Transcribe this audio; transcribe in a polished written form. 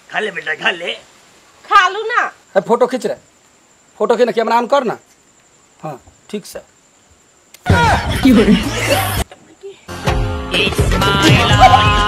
खा ले बेटा खा ले। खा लू ना। फोटो खींच रहे, फोटो खींच कैमरा ऑन कर ना। हाँ ठीक से। It's my life.